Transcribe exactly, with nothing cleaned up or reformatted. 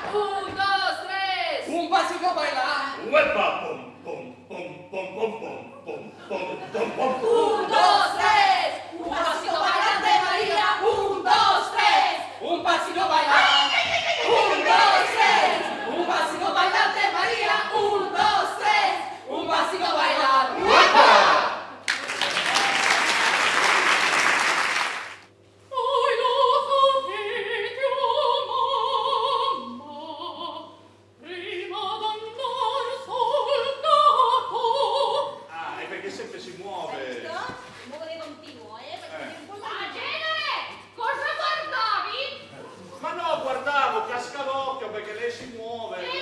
Un, dos, tres. Un pasito a bailar. Uepa, pom, pom, pom, pom, pom, pom, pom, pom, pom, pom. Un, dos, tres. Un pasito bailante, María. Un, dos, tres. Un pasito a bailar. Un, dos, tres. Un pasito bailante, María. Un, dos, tres. Un pasito a bailar. Ah, è perché sempre si muove. Muove continuo, eh? Perché Eh. è un po' la genere! Cosa guardavi? Ma no, guardavo, casca l'occhio perché lei si muove. Eh,